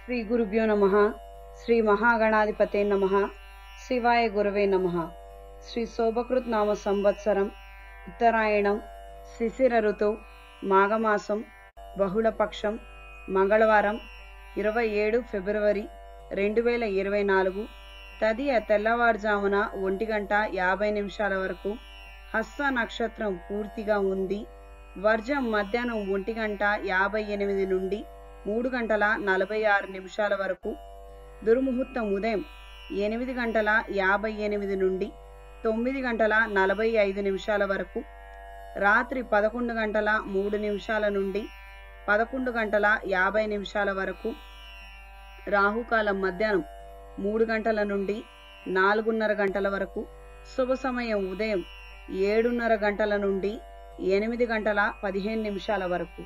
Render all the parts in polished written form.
శ్రీ గురుభ్యో నమః. శ్రీ మహాగణాధిపతే నమః. శివాయ గురవే నమః. శ్రీ శోభకృత్ నామ సంవత్సరం ఉత్తరాయణం శిశిర ఋతువు మాఘమాసం బహుళపక్షం మంగళవారం 27 ఫిబ్రవరి 2024 తదియ తెల్లవారుజామున 1:50 వరకు హస్త నక్షత్రం పూర్తిగా ఉంది. వర్జం మధ్యాహ్నం 1:58 నుండి 3:46 వరకు. దుర్ముహూర్తం ఉదయం 8:58 నుండి 9:45 వరకు. రాత్రి 11:03 నుండి 11:50 వరకు. రాహుకాలం మధ్యాహ్నం 3 గంటల నుండి 4:30 గంటల వరకు. శుభ సమయం ఉదయం 7:30 గంటల నుండి 8:15 వరకు.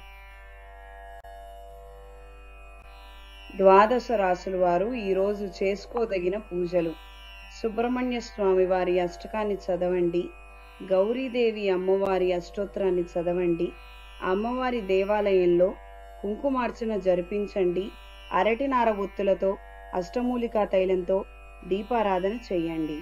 ద్వాదశ రాశుల వారు ఈరోజు చేసుకోదగిన పూజలు: సుబ్రహ్మణ్య స్వామి వారి అష్టకాన్ని చదవండి. గౌరీదేవి అమ్మవారి అష్టోత్తరాన్ని చదవండి. అమ్మవారి దేవాలయంలో కుంకుమార్చన జరిపించండి. అరటినార ఒత్తులతో అష్టమూలికా తైలంతో దీపారాధన చేయండి.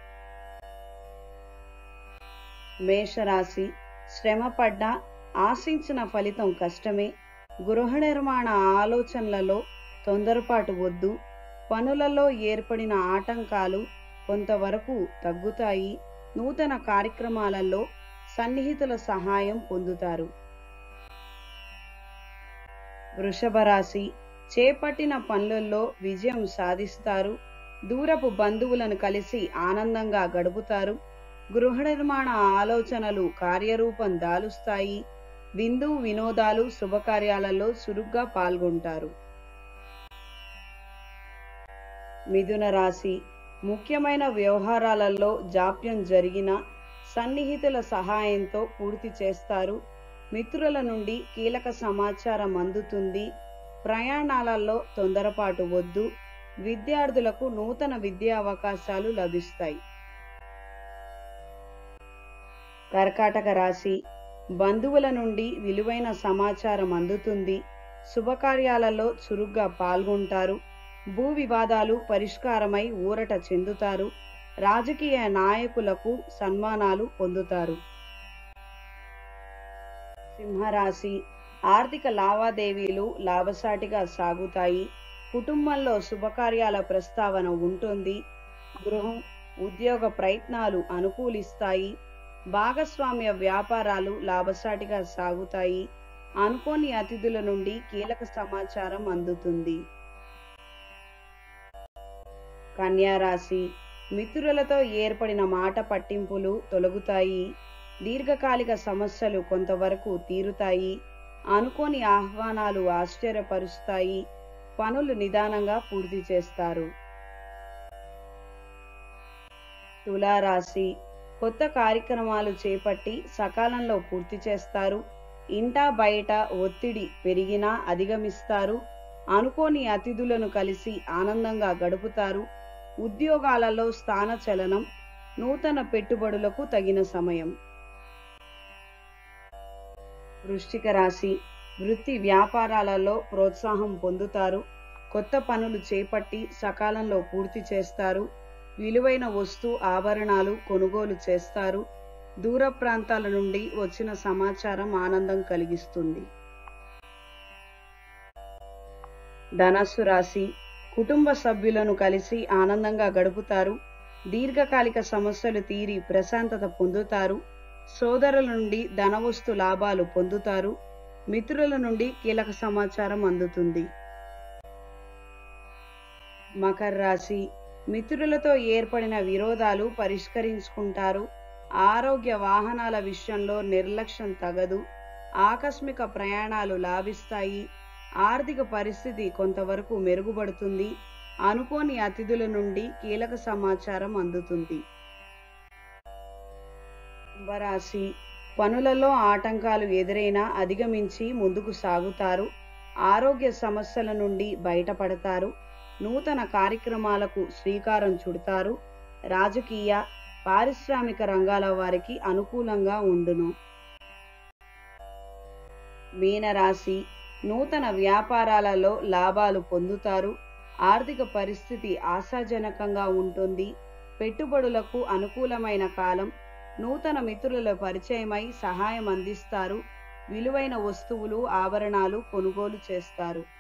మేషరాశి: శ్రమ పడ్డా ఆశించిన ఫలితం కష్టమే. గృహ నిర్మాణ ఆలోచనలలో తొందరపాటు వద్దు. పనులలో ఏర్పడిన ఆటంకాలు కొంతవరకు తగ్గుతాయి. నూతన కార్యక్రమాలలో సన్నిహితుల సహాయం పొందుతారు. వృషభ రాశి: చేపట్టిన పనులలో విజయం సాధిస్తారు. దూరపు బంధువులను కలిసి ఆనందంగా గడుపుతారు. గృహ నిర్మాణ ఆలోచనలు కార్యరూపం దాలుస్తాయి. విందు వినోదాలు శుభకార్యాలలో చురుగ్గా పాల్గొంటారు. మిథున రాశి: ముఖ్యమైన వ్యవహారాలలో జాప్యం జరిగిన సన్నిహితుల సహాయంతో పూర్తి చేస్తారు. మిత్రుల నుండి కీలక సమాచారం అందుతుంది. ప్రయాణాలలో తొందరపాటు వద్దు. విద్యార్థులకు నూతన విద్యా అవకాశాలు లభిస్తాయి. కర్కాటక రాశి: బంధువుల నుండి విలువైన సమాచారం అందుతుంది. శుభకార్యాలలో చురుగ్గా పాల్గొంటారు. భూ వివాదాలు పరిష్కారమై ఊరట చెందుతారు. రాజకీయ నాయకులకు సన్మానాలు పొందుతారు. సింహరాశి: ఆర్థిక లావాదేవీలు లాభసాటిగా సాగుతాయి. కుటుంబంలో శుభకార్యాల ప్రస్తావన ఉంటుంది. గృహం ఉద్యోగ ప్రయత్నాలు అనుకూలిస్తాయి. భాగస్వామ్య వ్యాపారాలు లాభసాటిగా సాగుతాయి. అనుకోని అతిథుల నుండి కీలక సమాచారం అందుతుంది. కన్యా రాశి: మిత్రులతో ఏర్పడిన మాట పట్టింపులు తొలగుతాయి. దీర్ఘకాలిక సమస్యలు కొంతవరకు తీరుతాయి. అనుకోని ఆహ్వానాలు ఆశ్చర్యపరుస్తాయి. పనులు నిదానంగా పూర్తి చేస్తారు. తులారాశి: కొత్త కార్యక్రమాలు చేపట్టి సకాలంలో పూర్తి చేస్తారు. ఇంటా బయట ఒత్తిడి పెరిగినా అధిగమిస్తారు. అనుకోని అతిథులను కలిసి ఆనందంగా గడుపుతారు. ఉద్యోగాలలో స్థానచలనం. నూతన పెట్టుబడులకు తగిన సమయం. వృశ్చిక రాశి: వృత్తి వ్యాపారాలలో ప్రోత్సాహం పొందుతారు. కొత్త పనులు చేపట్టి సకాలంలో పూర్తి చేస్తారు. విలువైన వస్తు ఆభరణాలు కొనుగోలు చేస్తారు. దూర ప్రాంతాల నుండి వచ్చిన సమాచారం ఆనందం కలిగిస్తుంది. ధనస్సు రాశి: కుటుంబ సభ్యులను కలిసి ఆనందంగా గడుపుతారు. దీర్ఘకాలిక సమస్యలు తీరి ప్రశాంతత పొందుతారు. సోదరుల నుండి ధనవస్తు లాభాలు పొందుతారు. మిత్రుల నుండి కీలక సమాచారం అందుతుంది. మకర రాశి: మిత్రులతో ఏర్పడిన విరోధాలు పరిష్కరించుకుంటారు. ఆరోగ్య వాహనాల విషయంలో నిర్లక్ష్యం తగదు. ఆకస్మిక ప్రయాణాలు లాభిస్తాయి. ఆర్థిక పరిస్థితి కొంతవరకు మెరుగుపడుతుంది. అనుకోని అతిథుల నుండి కీలక సమాచారం అందుతుంది. కుంభరాశి: పనులలో ఆటంకాలు ఎదురైనా అధిగమించి ముందుకు సాగుతారు. ఆరోగ్య సమస్యల నుండి బయటపడతారు. నూతన కార్యక్రమాలకు శ్రీకారం చుడతారు. రాజకీయ పారిశ్రామిక రంగాల వారికి అనుకూలంగా ఉండును. మీనరాశి: నూతన వ్యాపారాలలో లాభాలు పొందుతారు. ఆర్థిక పరిస్థితి ఆశాజనకంగా ఉంటుంది. పెట్టుబడులకు అనుకూలమైన కాలం. నూతన మిత్రుల పరిచయమై సహాయం అందిస్తారు. విలువైన వస్తువులు, ఆభరణాలు కొనుగోలు చేస్తారు.